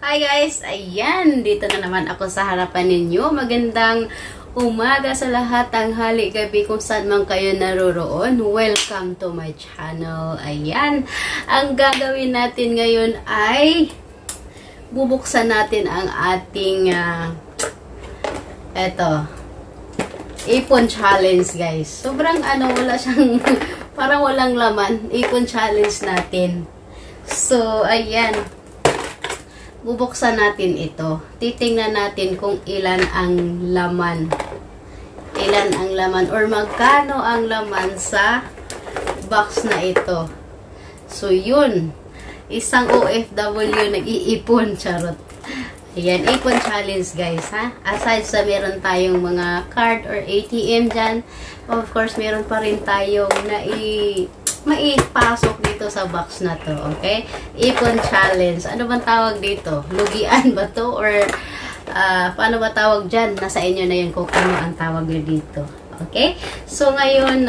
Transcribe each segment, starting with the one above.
Hi guys! Ayan, dito na naman ako sa harapan ninyo. Magandang umaga sa lahat, tanghali, gabi, kung saan man kayo naroroon. Welcome to my channel. Ayan, ang gagawin natin ngayon ay bubuksan natin ang ating ipon challenge guys. Sobrang wala siyang parang walang laman. Ipon challenge natin. So, ayan. Bubuksan natin ito. Titingnan natin kung ilan ang laman. Ilan ang laman or magkano ang laman sa box na ito. So, yun. Isang OFW nag-iipon. Charot. Ayan, ipon challenge guys, ha? Aside sa meron tayong mga card or ATM dyan, of course, meron pa rin tayong maipasok dito sa box na to, okay? Ipon challenge. Ano bang tawag dito? Lugian ba to? Or paano ba tawag dyan? Nasa inyo na yun kung ano ang tawag nyo dito. Okay? So, ngayon,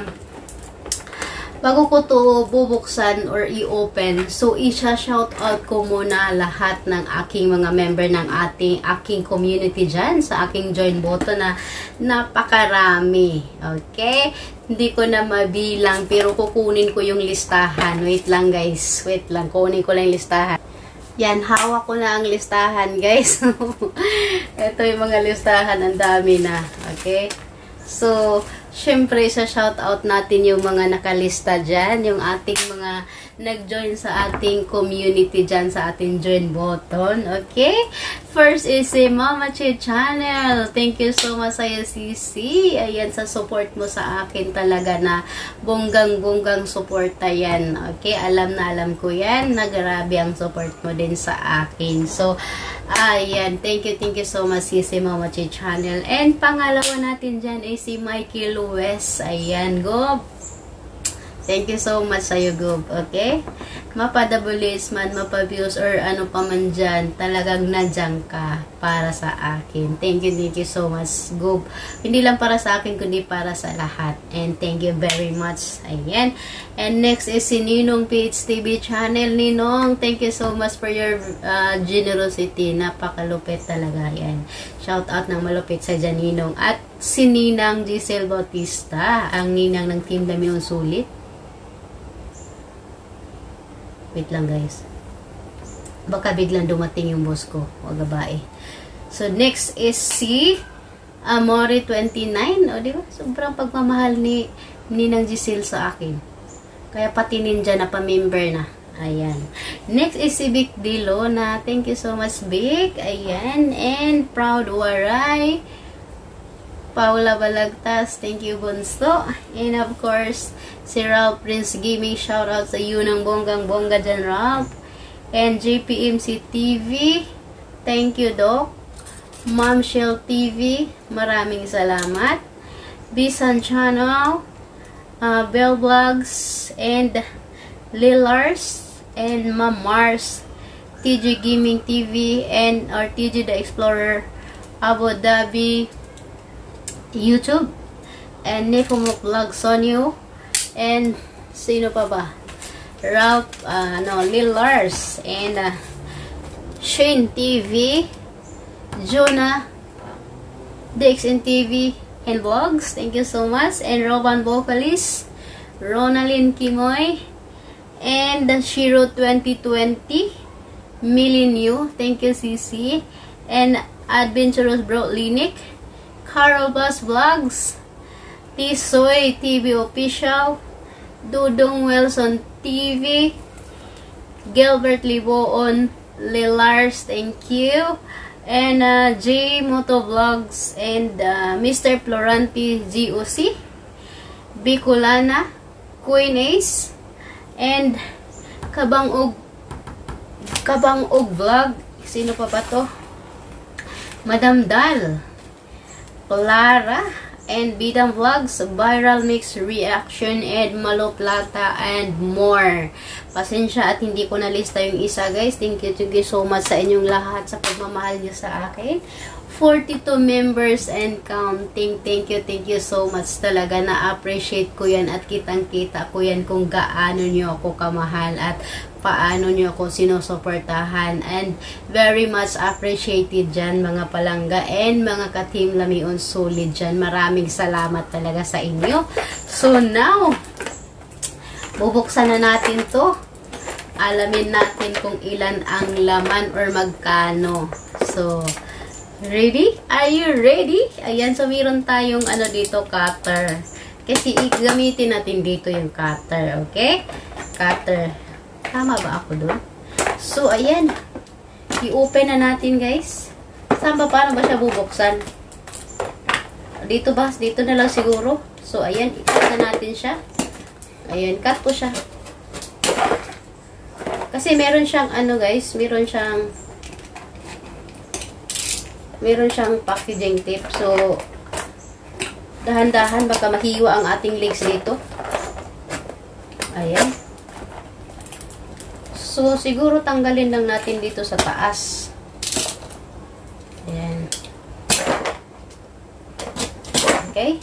bago ko to bubuksan or i-open, so isa-shoutout ko muna lahat ng aking mga member ng aking community dyan sa aking join button na napakarami. Okay? Hindi ko na mabilang pero kukunin ko yung listahan. Wait lang guys. Wait lang. Kunin ko lang yung listahan. Yan, hawak ko na ang listahan guys. Ito yung mga listahan. Ang dami na. Okay? So, syempre, sa shoutout natin yung mga nakalista dyan, yung ating mga nag-join sa ating community dyan, sa ating join button, okay? First is si Mama Che Channel. Thank you so much sa'yo, Sisi. Ayan, sa support mo sa akin talaga na bonggang-bonggang suporta yan, okay? Alam na alam ko yan, na grabe ang support mo din sa akin. So, ayan, thank you so much, Sisi Mama Che Channel. And pangalawa natin dyan ay si Mikey Luis. Ayan, go. Thank you so much sa'yo, Gob. Okay? Mapadabulis man, mapabuse, or ano pa man dyan, talagang nandiyan ka para sa akin. Thank you so much, Gob. Hindi lang para sa akin, kundi para sa lahat. And thank you very much. Ayan. And next is si Ninong PHTV Channel. Ninong, thank you so much for your generosity. Napakalupit talaga. Ayan. Shout out ng malupit sa dyan, Ninong. At si Ninang Giselle Bautista, ang ninang ng Team Damion Sulit. Wait lang guys. Baka biglang dumating yung boss ko. O gabae. So next is si Amore29. O diba? Sobrang pagmamahal ni Ninang Giselle sa akin. Kaya pati ninja na pa-member na. Ayan. Next is si Vic Dilona. Thank you so much, Vic. Ayan. And Proud Waray. Paula Balagtas, thank you, Bunso. And of course, si Ralph Prince Gaming, shout out sa iyo ng bonggang-bongga dyan, Ralph. And JPMC TV, thank you, Doc. Ma'am Shell TV, maraming salamat. Bisan Channel, Bell Vlogs, and Lilars, and Ma'am Mars, TG Gaming TV, and or TG The Explorer, Abu Dhabi, YouTube, and Nefomok Vlog Sonyo, and sino pa ba? Ralph, Lil Lars, and Shane TV, Jonah, DXN TV, and Vlogs, thank you so much, and Roban Vocalist, Ronalyn Kimoy, and Shiro 2020, Milinyu, thank you CC, and Adventurous Bro Linik, Carol Bass Vlogs, Tisoy TV Official, Dudong Wilson TV, Gilbert Liboon, Lilars, thank you, and J Moto Vlogs, and Mr. Floranti GOC, Bicolana, Queen Ace, and Kabangog Vlog, sino pa ba to? Madam Dal, Clara, and Bidang Vlogs, Viral Mix Reaction, and Maloplata, and more. Pasensya at hindi ko nalista yung isa guys. Thank you so much sa inyong lahat sa pagmamahal niyo sa akin. 42 members and counting. Thank you so much talaga. Na-appreciate ko yan at kitang-kita ko yan kung gaano nyo ako kamahal. At paano nyo ako sinusuportahan. And very much appreciated dyan mga palangga and mga ka-Team Lamion Solid dyan. Maraming salamat talaga sa inyo. So now, bubuksan na natin to. Alamin natin kung ilan ang laman or magkano. So, ready? Are you ready? Ayan, so meron tayong ano dito, cutter. Kasi gamitin natin dito yung cutter, okay? Cutter. Tama ba ako dun? So, ayan. I-open na natin, guys. Saan ba? Paano ba siya bubuksan? Dito ba? Dito na lang siguro. So, ayan. I-cut na natin siya. Ayan. Cut ko siya. Kasi meron siyang, ano guys, meron siyang packaging tape. So, dahan-dahan baka mahiwa ang ating legs dito. Ayan. So, siguro tanggalin lang natin dito sa taas. Ayan. Okay.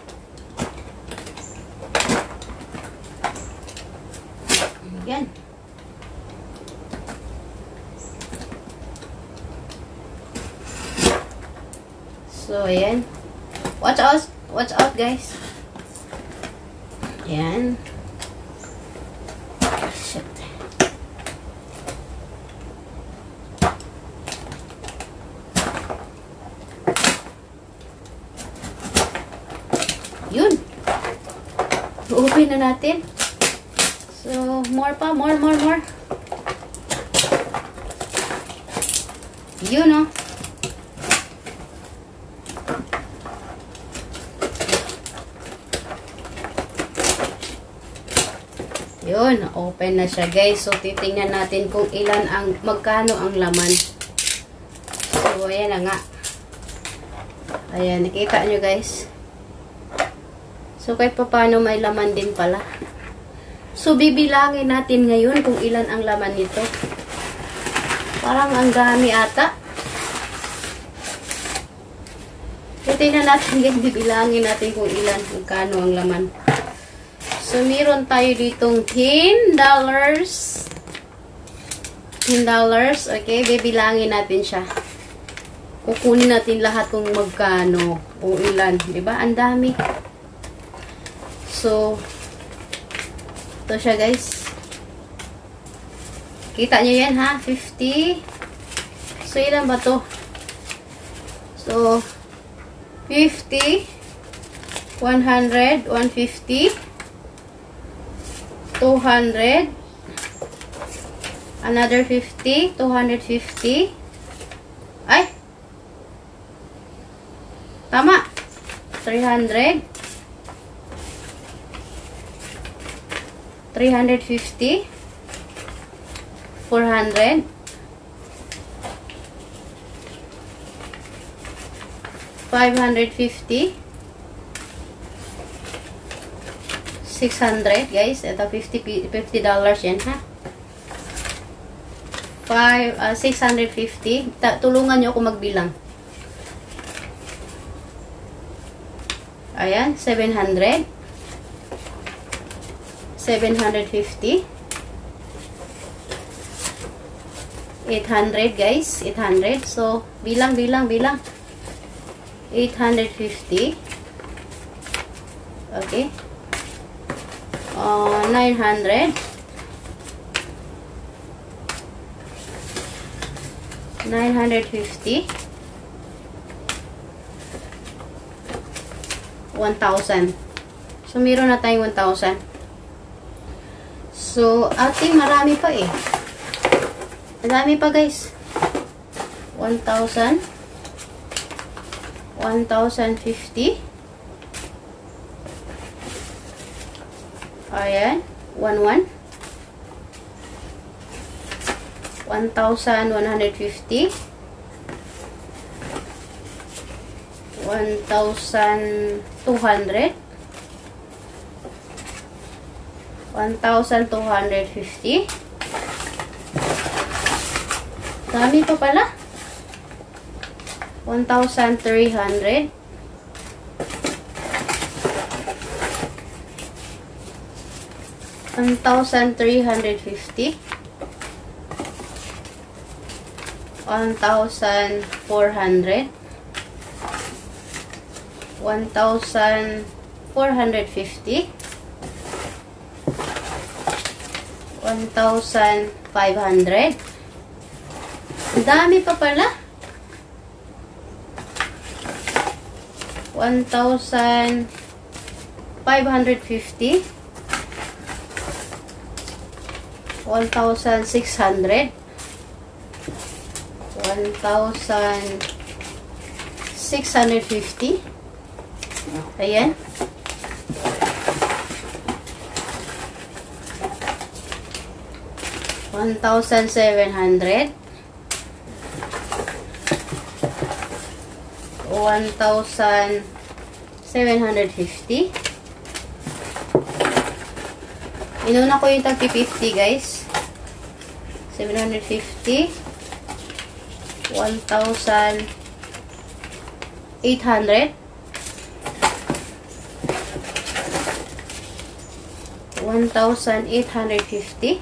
Ayan. So, ayan. Watch out. Watch out, guys. Ayan. Shit. Yun. Open na natin. So, more pa. More. Yun, oh. Yun, open na siya guys. So, titingnan natin kung magkano ang laman. So, ayan na nga. Ayan, nakita nyo guys. So, kahit pa paano may laman din pala. So, bibilangin natin ngayon kung ilan ang laman nito. Parang ang dami ata. Titingnan natin guys, bibilangin natin kung ilan, magkano ang laman. So, meron tayo ditong $10. $10. Okay, bibilangin natin siya. Kukunin natin lahat kung magkano o ilan. Diba? Ang dami. So, ito siya guys. Kita nyo yan ha? 50. So, ilan ba to? So, 50. 100. 150. 200, another 50, 250, ay, tama, 300, 350, 400, 550, 600 guys. Ito $50 yan ha. 650. Tulungan nyo ako magbilang. Ayan, 700. 750. 800 guys. 800. So, bilang. 850. Okay. 900. 950. 1,000. So, meron na tayong 1,000. So, ating marami pa eh. Marami pa guys. 1,000. 1,050. Ayan. 1,100. 1,150. 1,200. 1,250. Dami pa pala. 1,300. 1,350. 1,400. 1,450. 1,500. Ang dami pa pala. 1,550. 1,600. 1,650. Ayan. 1,700. 1,750. Inuna ko yung tag 50 guys. 750. 1,800. 1,850.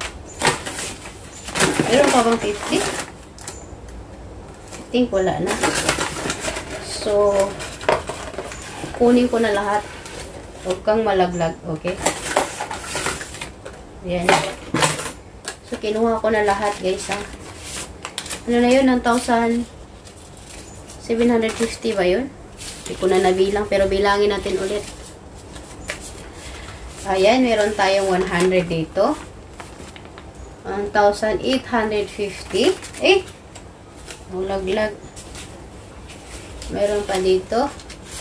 Meron pa bang 50? I think wala na. So, kunin ko na lahat. Huwag kang malaglag. Okay? Ayan. So, kinuha ko na lahat, guys, ha. Ano na yun? 1,750 ba yun? Hindi ko na nabilang, pero bilangin natin ulit. Ayan, meron tayong 100 dito. 1,850. Eh! Ulaglag. Meron pa dito.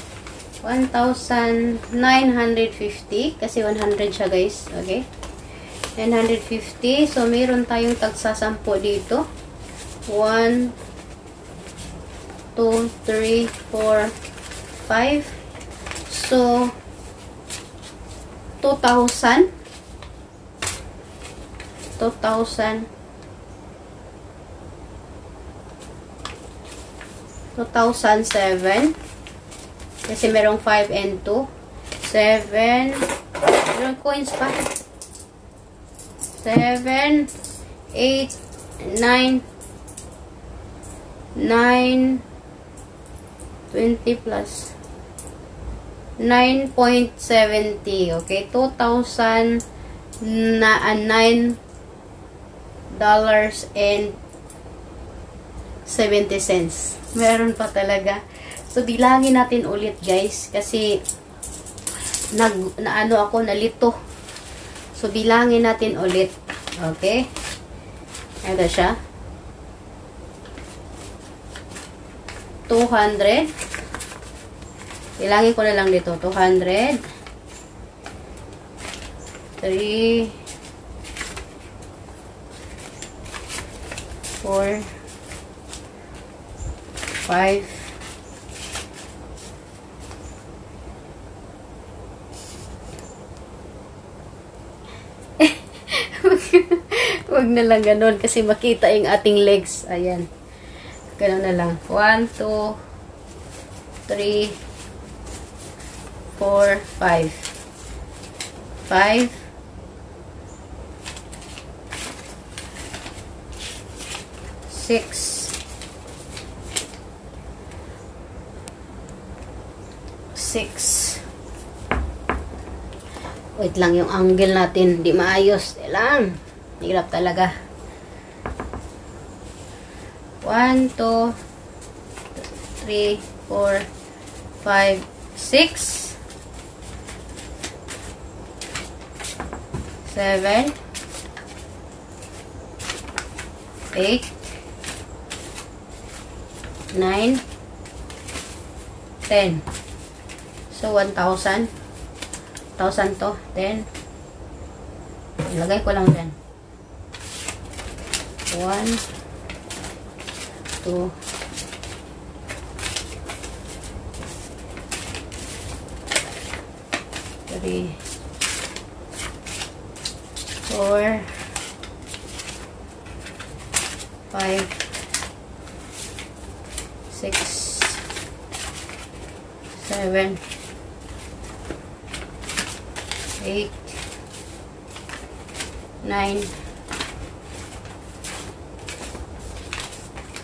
1,950. Kasi 100 siya, guys. Okay? 950. So, meron tayong tagsa 10 dito. 1, 2, 3, 4, 5. So, 2,000. 2,000. 2,007. Kasi merong 5 and 2. 7. Merong coins pa. 7, 8, 9, 9, 20 plus 9.70. Okay, 2,009 $9.70. Meron pa talaga. So, bilangin natin ulit, guys. Kasi, nalito. So, bilangin natin ulit. Okay? Ito siya. 200. Bilangin ko na lang dito. 200. 3, 4, 5, 'wag na lang ganun kasi makita yung ating legs. Ayan. Ganun na lang. 1, 2, 3, 4, 5. 5, 6, 6. Wait lang, yung angle natin di maayos. Lang. Hirap talaga. 1, 2, 3, 4, 5, 6, 7, 8, 9, 10. So, 1,000. 1,000 to. 10. Ilagay ko lang dyan. 1, 2, 3, 4, 5, 6, 7, 8, 9,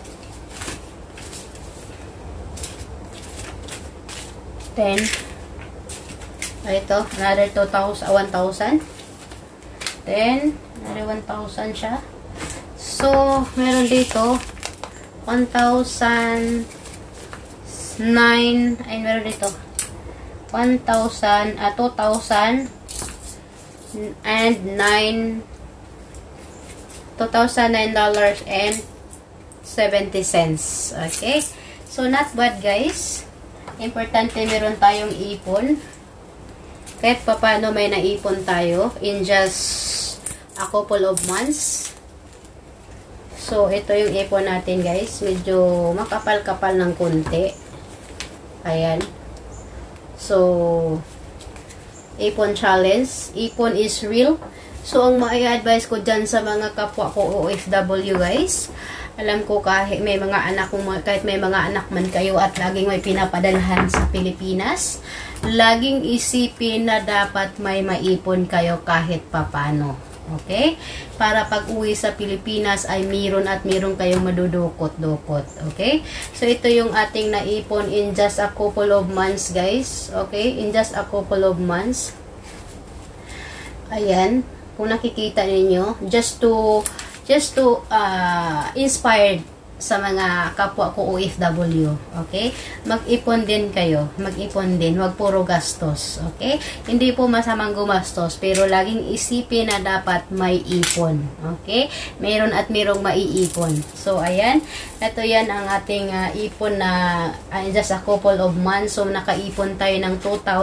Then, ito, another 1,000. Then, another 1,000 siya. So, meron dito, 1,009, ay meron dito, 1,000, 2,000, and $2,009.70. Okay? So, not bad, guys. Importante meron tayong ipon. Kahit paano may naipon tayo in just a couple of months. So, ito yung ipon natin, guys. Medyo makapal-kapal ng konti. Ayan. So, ipon challenge. Ipon is real. So, ang ma-advise ko dyan sa mga kapwa ko OFW, guys, alam ko kahit may mga anak man kayo at laging may pinapadalhan sa Pilipinas, laging isipin na dapat may maipon kayo kahit papano. Okay? Para pag uwi sa Pilipinas ay meron kayong madudukot-dukot. Okay? So, ito yung ating naipon in just a couple of months, guys. Okay? In just a couple of months. Ayan. Kung nakikita ninyo, just to inspired sa mga kapwa ko OFW. Okay? Mag-ipon din kayo. Mag-ipon din. Huwag puro gastos. Okay? Hindi po masamang gumastos, pero laging isipin na dapat may ipon. Okay? Meron at merong maiipon. So, ayan. Ito yan ang ating ipon na just a couple of months. So, nakaipon tayo ng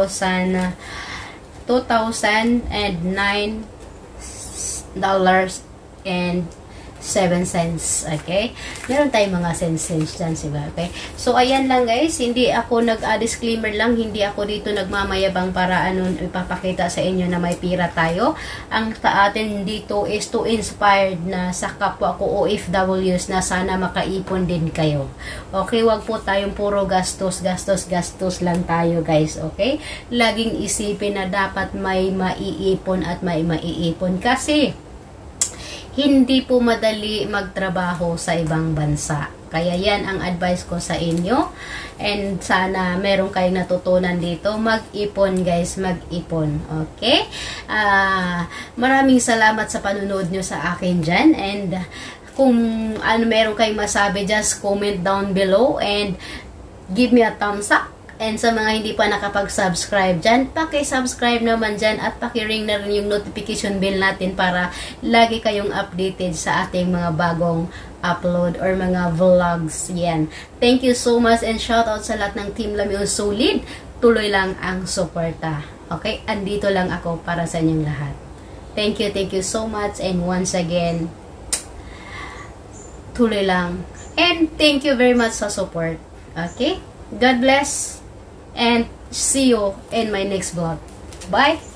$2,009.07. Okay? Meron tayong mga cents dyan, diba? Okay? So, ayan lang, guys. Hindi ako disclaimer lang, hindi ako dito nagmamayabang para ipapakita sa inyo na may pira tayo. Ang sa atin dito is to inspired na sa kapwa ko OFWs na sana makaipon din kayo. Okay? Wag po tayong puro gastos lang tayo, guys. Okay? Laging isipin na dapat may maiipon at may maiipon. Kasi, hindi po madali magtrabaho sa ibang bansa. Kaya yan ang advice ko sa inyo. And sana meron kayong natutunan dito. Mag-ipon, guys. Mag-ipon. Okay? Maraming salamat sa panunod nyo sa akin dyan. And kung meron kayong masabi, just comment down below and give me a thumbs up. And sa mga hindi pa nakapag-subscribe dyan, paki-subscribe naman dyan at paki-ring na rin yung notification bell natin para lagi kayong updated sa ating mga bagong upload or mga vlogs. Yan. Thank you so much and shout out sa lahat ng Team Lamyon Solid. Tuloy lang ang suporta. Okay? Andito lang ako para sa inyong lahat. Thank you so much and once again, tuloy lang. And thank you very much sa support. Okay? God bless. And see you in my next vlog. Bye!